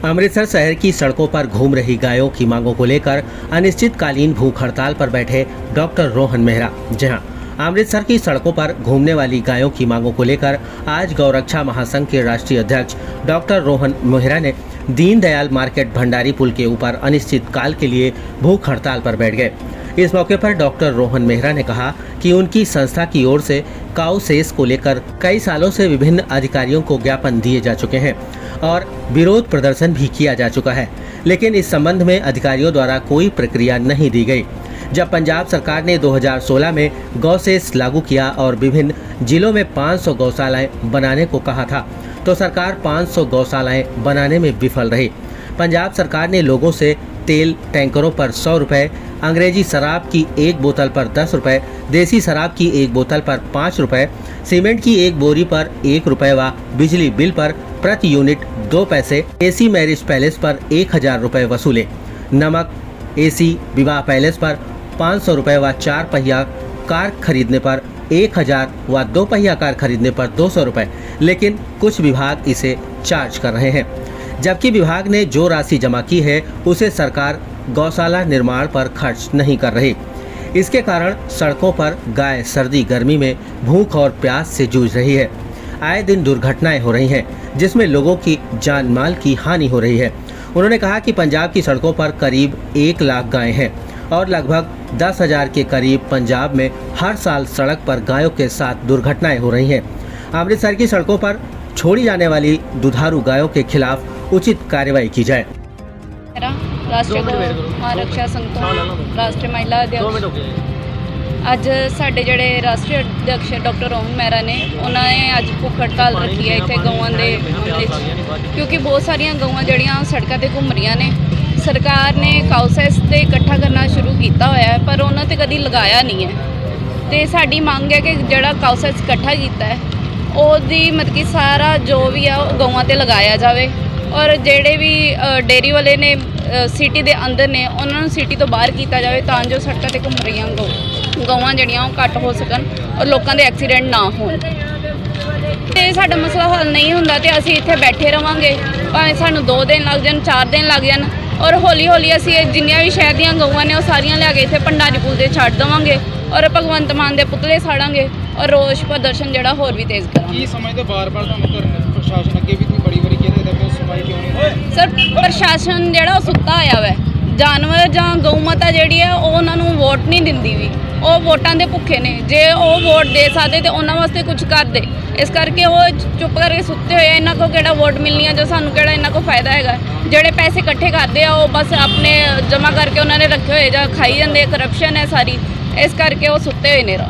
अमृतसर शहर की सड़कों पर घूम रही गायों की मांगों को लेकर अनिश्चितकालीन भूख हड़ताल पर बैठे डॉक्टर रोहन मेहरा। जहां अमृतसर की सड़कों पर घूमने वाली गायों की मांगों को लेकर आज गौरक्षा महासंघ के राष्ट्रीय अध्यक्ष डॉक्टर रोहन मेहरा ने दीनदयाल मार्केट भंडारी पुल के ऊपर अनिश्चितकाल के लिए भूख हड़ताल पर बैठ गए। इस मौके पर डॉक्टर रोहन मेहरा ने कहा कि उनकी संस्था की ओर से काऊ सेस को लेकर कई सालों से विभिन्न अधिकारियों को ज्ञापन दिए जा चुके हैं और विरोध प्रदर्शन भी किया जा चुका है, लेकिन इस संबंध में अधिकारियों द्वारा कोई प्रक्रिया नहीं दी गई। जब पंजाब सरकार ने 2016 में गौ सेस लागू किया और विभिन्न जिलों में 500 गौशालाएं बनाने को कहा था, तो सरकार 500 गौशालाएं बनाने में विफल रही। पंजाब सरकार ने लोगों से तेल टैंकरों पर 100 रुपये, अंग्रेजी शराब की एक बोतल पर 10 रुपये, देसी शराब की एक बोतल पर 5 रुपये, सीमेंट की एक बोरी पर 1 रुपये व बिजली बिल पर प्रति यूनिट 2 पैसे, एसी मैरिज पैलेस पर 1000 रुपये वसूले। नमक, एसी विवाह पैलेस पर 500 रुपये व 4 पहिया कार खरीदने पर 1000 व 2 पहिया कार खरीदने पर 200 रुपये, लेकिन कुछ विभाग इसे चार्ज कर रहे हैं, जबकि विभाग ने जो राशि जमा की है उसे सरकार गौशाला निर्माण पर खर्च नहीं कर रही। इसके कारण सड़कों पर गाय सर्दी गर्मी में भूख और प्यास से जूझ रही है। आए दिन दुर्घटनाएं हो रही हैं, जिसमें लोगों की जान माल की हानि हो रही है। उन्होंने कहा कि पंजाब की सड़कों पर करीब 1 लाख गायें हैं और लगभग 10,000 के करीब पंजाब में हर साल सड़क पर गायों के साथ दुर्घटनाएं हो रही हैं। अमृतसर की सड़कों पर छोड़ी जाने वाली दुधारू गायों के खिलाफ उचित कार्रवाई की जाए। राष्ट्रीय गौ संघ तो राष्ट्रीय महिला अध्यक्ष अज साडे जिहड़े राष्ट्रीय अध्यक्ष डॉक्टर रोहन मेहरा ने उन्होंने अज भुख हड़ताल रखी है इत्थे गौवां दे मामले च, क्योंकि बहुत सारिया गौवां जिहड़ियां सड़कों ते घूम रही ने। सरकार ने काऊ सेस ते इकट्ठा करना शुरू किया होया है, पर उन्होंने कभी लगाया नहीं है। तो साडी मांग है कि जिहड़ा काऊ सेस इकट्ठा किया है ओहदी मतलब कि सारा जो भी है गौवां ते लगाया जाए, और जेडे भी डेयरी वाले ने सिटी के अंदर ने उन्होंने सिटी तो बाहर किया जाए, तां जो सड़कों ते घूम रही गौवां जड़ियाँ घट हो सकन और लोगों के एक्सीडेंट ना हो। साडा मसला हल नहीं होंदा ते असीं इत्थे बैठे रहांगे, भावें सानूं 2 दिन लग जान 4 दिन लग जान, और हौली हौली असीं जिन्नियां भी शहर दीयां गौवां ने सारियां लिया के इत्थे भंडारी पुल ते छड्ड देवांगे और भगवंत मान दे पुतले साड़ांगे और रोष प्रदर्शन जिहड़ा होर भी तेज़ करांगे। की समझदे बार-बार तुहानूं प्रशासन अगे भी बड़ी बड़ी कहदे कि सुनवाई क्यों नहीं? सर, प्रशासन जिहड़ा सुत्ता होया वै, जानवर जां गौ माता जिहड़ी है उन्होंने वोट नहीं दिंदी भी, वो वोटां दे भुखे ने। जे वो वोट दे सकते तो उन्होंने वास्ते कुछ कर दे, इस करके वो चुप करके सुत्ते हुए इन्हों को किहड़ा वोट मिलनी है, जो सानू किहड़ा इन्हों को फायदा है। जिहड़े पैसे इकट्ठे करते हैं वो बस अपने जमा करके उन्होंने रखे हुए जां खाई जाते, करप्शन है सारी, इस करके वो सुत्ते हुए ने।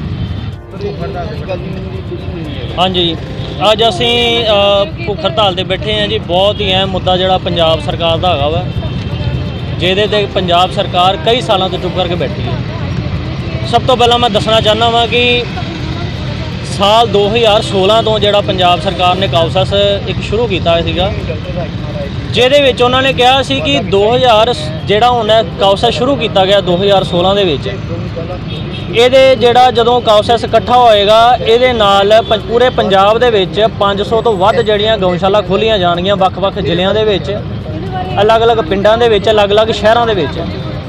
हाँ जी, अज असी भुख हड़ताल ते बैठे हैं जी। बहुत ही अहम मुद्दा जिहड़ा पंजाब सरकार दा हैगा वा, जिहदे ते पंजाब सरकार कई सालों तो चुप करके बैठी है। सब तो पहला मैं दसना चाहना वा कि साल 2016 तो जिहड़ा पंजाब सरकार ने काऊ सेस एक शुरू किया सीगा, जिहदे विच उन्होंने कहा सी कि 2000 जिहड़ा हुण काऊ सेस शुरू किया गया 2016 दे विच, ਇਹਦੇ ਜਿਹੜਾ ਜਦੋਂ ਕਾऊ सेस इकट्ठा होएगा ਇਹਦੇ ਨਾਲ पूरे पंजाब ਦੇ ਵਿੱਚ 500 ਤੋਂ ਵੱਧ ਜਿਹੜੀਆਂ ਗਊਸ਼ਾਲਾ ਖੋਲੀਆਂ ਜਾਣਗੀਆਂ ਵੱਖ-ਵੱਖ ਜ਼ਿਲ੍ਹਿਆਂ ਦੇ ਵਿੱਚ, ਅਲੱਗ-ਅਲੱਗ ਪਿੰਡਾਂ ਦੇ ਵਿੱਚ, ਅਲੱਗ-ਅਲੱਗ ਸ਼ਹਿਰਾਂ ਦੇ ਵਿੱਚ।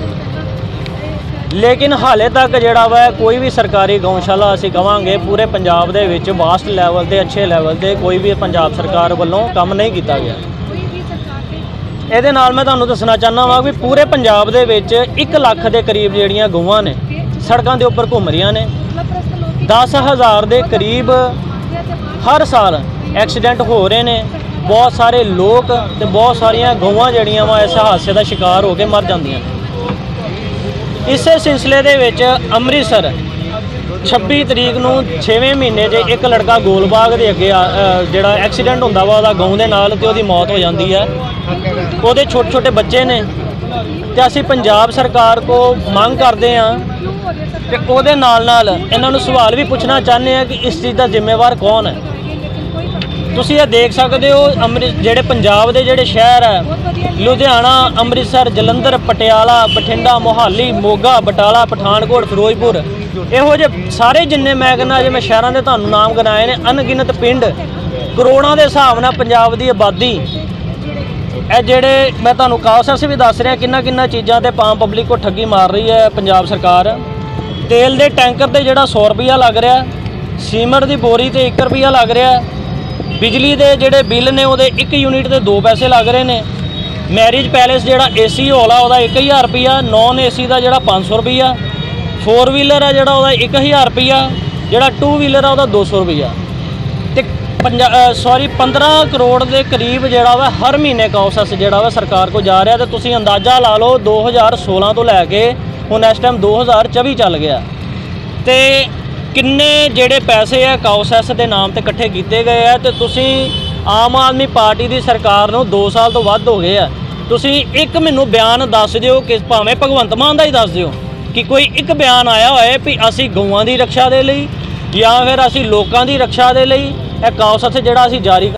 लेकिन हाले तक ਜਿਹੜਾ ਵਾ कोई भी सरकारी गौशाला ਅਸੀਂ ਕਵਾਂਗੇ पूरे पंजाब ਦੇ ਵਿੱਚ ਵਾਸਟ ਲੈਵਲ ਤੇ अच्छे ਲੈਵਲ ਤੇ कोई भी पंजाब सरकार ਵੱਲੋਂ ਕੰਮ नहीं ਕੀਤਾ ਗਿਆ। ਇਹਦੇ ਨਾਲ मैं ਤੁਹਾਨੂੰ ਦੱਸਣਾ ਚਾਹੁੰਦਾ ਵਾਂ कि पूरे पंजाब ਦੇ ਵਿੱਚ 1 ਲੱਖ ਦੇ ਕਰੀਬ ਜਿਹੜੀਆਂ ਗਊਆਂ ਨੇ सड़कों के उपर घूम रही ने। 10,000 के करीब हर साल एक्सीडेंट हो रहे हैं। बहुत सारे लोग तो बहुत सारिया गौवां जड़ियां वा इस हादसे का शिकार होकर मर जांदियां। इस सिलसिले दे विच अमृतसर 26 तरीक नूं 6वें महीने जे एक लड़का गोलबाग के अगे जिहड़ा एक्सीडेंट होंदा वा ओहदा गऊ दे नाल ते ओहदी मौत हो जाती है। ओहदे छोटे छोटे बच्चे ने ते असीं पंजाब सरकार को मंग करते हैं ते ओहदे नाल इन्हां नूं सवाल भी पूछना चाहते हैं कि इस चीज़ का जिम्मेवार कौन है। तुसीं ये देख सकते हो जिहड़े पंजाब के जिहड़े शहर है लुधियाना, अमृतसर, जलंधर, पटियाला, बठिंडा, मोहाली, मोगा, बटाला, पठानकोट, फिरोजपुर, इहो जे सारे जिन्ने मैं कहना जे मैं शहरों के तुहानूं नाम गिनाए ने, अनगिनत पिंड, करोड़ों के हिसाब नाल पंजाब की आबादी ਇਹ ਜਿਹੜੇ ਮੈਂ ਤੁਹਾਨੂੰ ਕਾਉਸੈਸ ਵੀ ਦੱਸ ਰਿਹਾ ਕਿੰਨਾ ਚੀਜ਼ਾਂ ਤੇ ਆਮ ਪਬਲਿਕ ਕੋ ਠੱਗੀ ਮਾਰ ਰਹੀ ਹੈ ਪੰਜਾਬ ਸਰਕਾਰ। ਤੇਲ ਦੇ ਟੈਂਕਰ ਤੇ ਜਿਹੜਾ 100 ਰੁਪਈਆ ਲੱਗ ਰਿਹਾ, ਸੀਮੈਂਟ ਦੀ ਬੋਰੀ ਤੇ 1 ਰੁਪਈਆ ਲੱਗ ਰਿਹਾ, ਬਿਜਲੀ ਦੇ ਜਿਹੜੇ ਬਿੱਲ ਨੇ ਉਹਦੇ 1 ਯੂਨਿਟ ਤੇ 2 ਪੈਸੇ ਲੱਗ ਰਹੇ ਨੇ, ਮੈਰਿਜ ਪੈਲੇਸ ਜਿਹੜਾ ਏਸੀ ਹਾਲ ਆ ਉਹਦਾ 1000 ਰੁਪਈਆ, ਨੌਨ ਏਸੀ ਦਾ ਜਿਹੜਾ 500 ਰੁਪਈਆ, 4 ਵੀਲਰ ਆ ਜਿਹੜਾ ਉਹਦਾ 1000 ਰੁਪਈਆ, ਜਿਹੜਾ 2 ਵੀਲਰ ਆ ਉਹਦਾ 200 ਰੁਪਈਆ ਤੇ 15 ਕਰੋੜ ਦੇ ਕਰੀਬ ਜਿਹੜਾ ਵਾ ਹਰ ਮਹੀਨੇ ਕਾਉਸੈਸ ਜਿਹੜਾ ਵਾ ਸਰਕਾਰ ਕੋ ਜਾ ਰਿਹਾ। ਤੇ ਤੁਸੀਂ ਅੰਦਾਜ਼ਾ ਲਾ ਲਓ 2016 ਤੋਂ ਲੈ ਕੇ ਹੁਣ ਇਸ ਟਾਈਮ 2024 ਚੱਲ ਗਿਆ ਤੇ ਕਿੰਨੇ ਜਿਹੜੇ ਪੈਸੇ ਆ ਕਾਉਸੈਸ ਦੇ ਨਾਮ ਤੇ ਇਕੱਠੇ ਕੀਤੇ ਗਏ ਆ। ਤੇ ਤੁਸੀਂ ਆਮ ਆਦਮੀ ਪਾਰਟੀ ਦੀ ਸਰਕਾਰ ਨੂੰ 2 ਸਾਲ ਤੋਂ ਵੱਧ ਹੋ ਗਏ ਆ, ਤੁਸੀਂ ਇੱਕ ਮੈਨੂੰ ਬਿਆਨ ਦੱਸ ਦਿਓ ਕਿ ਭਾਵੇਂ ਭਗਵੰਤ ਮਾਨ ਦਾ ਹੀ ਦੱਸ ਦਿਓ ਕਿ ਕੋਈ ਇੱਕ ਬਿਆਨ ਆਇਆ ਹੋਏ ਵੀ ਅਸੀਂ ਗਊਆਂ ਦੀ ਰੱਖਿਆ ਦੇ ਲਈ ਜਾਂ ਫਿਰ ਅਸੀਂ ਲੋਕਾਂ ਦੀ ਰੱਖਿਆ ਦੇ ਲਈ ਇਹ ਕਾਉਸੈਸ ਜਿਹੜਾ ਅਸੀਂ ਜਾਰੀ